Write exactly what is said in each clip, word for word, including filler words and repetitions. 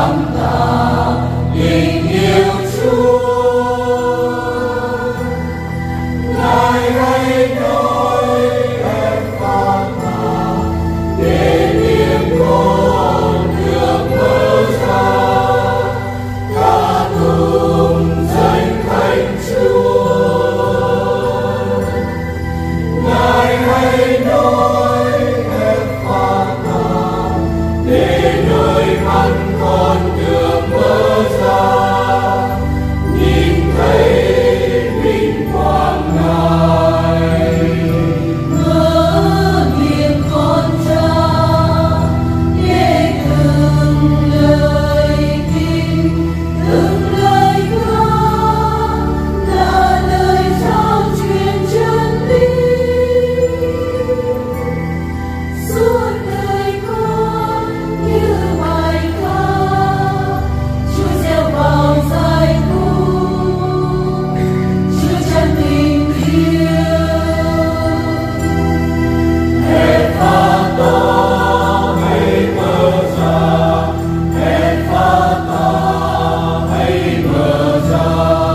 cảm tạ tình yêu Chúa. Ngài hãy nói em phán ta để miệng con được mở ra, ca tụng danh thánh Chúa. Ngài hãy nói em phán ta để đôi mắt con được mở ra, nhìn thấy vinh quang Ngài. Mở miệng con ra để từng lời kinh, từng lời ca là lời trao truyền chân lý. Suốt đời con như bài ca, Chúa gieo vào giai khúc, Chúa tràn tình yêu. Hãy phán ta hãy mở ra, hãy phán ta hãy mở ra.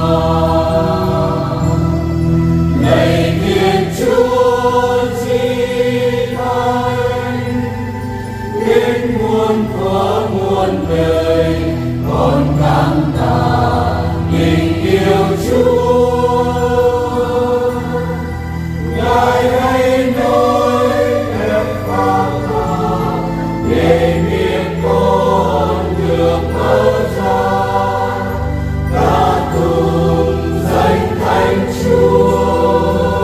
Lạy Thiên Chúa Chí Thánh, đến muôn thuở muôn đời con cảm tạ tình yêu Chúa. Ngài hãy nói em phán ta để miệng con được mở ra, ca tụng danh thánh Chúa.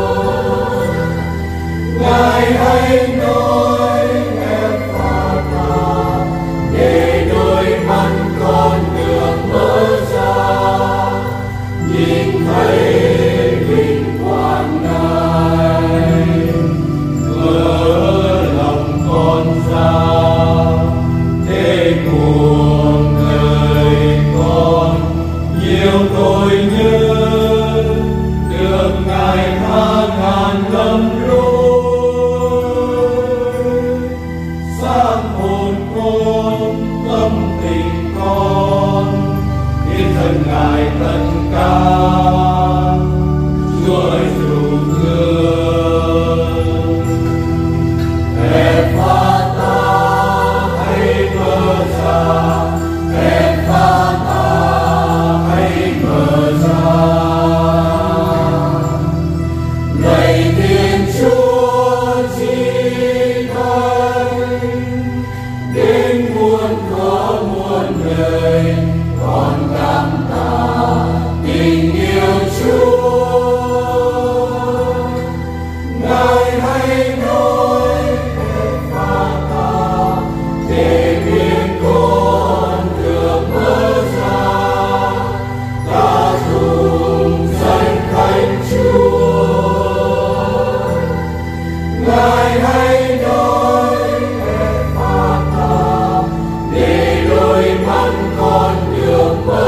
Ngài hãy nói em phán ta để đôi mắt con được mở ra, nhìn thấy vinh quang Ngài. Mở lòng con ra để cuộc đời con nhiều tội nhớ, được Ngài tha ngàn lầm lỗi. Sáng hồn con, tâm tình con, biết thân Ngài tất cả, Chúa ơi dù thương. Em phán ta hãy mở ra, em phán ta hãy mở ra. Lạy Thiên Chúa Chí Thánh, đến muôn thuở muôn đời con cảm tạ tình yêu Chúa. Ngài hãy nói em phán ta để miệng con được mở ra, ca tụng danh thánh Chúa. Ngài hãy nói em phán ta để đôi mắt con được mở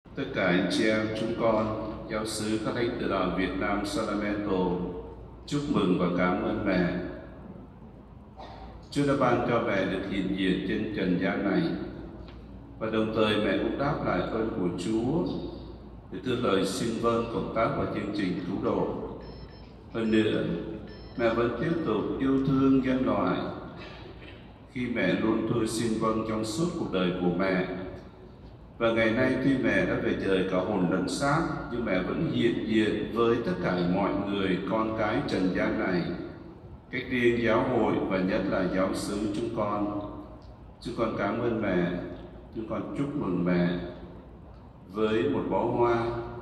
Tất cả anh chị em chúng con, giáo xứ các thánh tử đoàn Việt Nam Sacramento chúc mừng và cảm ơn mẹ. Chúa đã ban cho mẹ được hiện diện trên trần gian này, và đồng thời mẹ cũng đáp lại ơn của Chúa để đưa lời xin vâng cộng tác vào chương trình cứu độ. Hơn nữa, mẹ vẫn tiếp tục yêu thương nhân loại khi mẹ luôn thôi xin vâng trong suốt cuộc đời của mẹ. Và ngày nay tuy mẹ đã về trời cả hồn lẫn xác, nhưng mẹ vẫn hiện diện với tất cả mọi người con cái trần gian này, cách riêng giáo hội và nhất là giáo xứ chúng con. Chúng con cảm ơn mẹ, chúng con chúc mừng mẹ với một bó hoa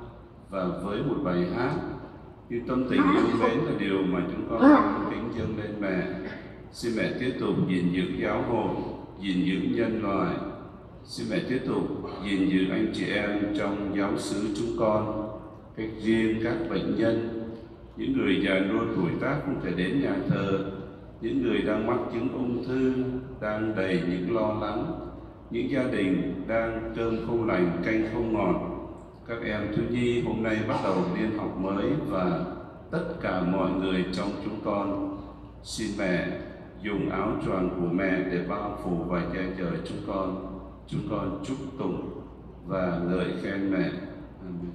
và với một bài hát. Nhưng tâm tình yêu mến là điều mà chúng con kính dâng lên mẹ. Xin mẹ tiếp tục gìn giữ giáo hội, gìn giữ nhân loại. Xin mẹ tiếp tục gìn giữ anh chị em trong giáo xứ chúng con, cách riêng các bệnh nhân, những người già nua tuổi tác không thể đến nhà thờ, những người đang mắc chứng ung thư, đang đầy những lo lắng, những gia đình đang cơm không lành, canh không ngọt, các em thiếu nhi hôm nay bắt đầu liên học mới, và tất cả mọi người trong chúng con. Xin mẹ dùng áo choàng của mẹ để bao phủ và che chở chúng con. Chúng con chúc tụng và ngợi khen mẹ. Amen.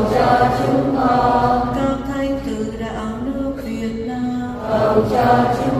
Cho chúng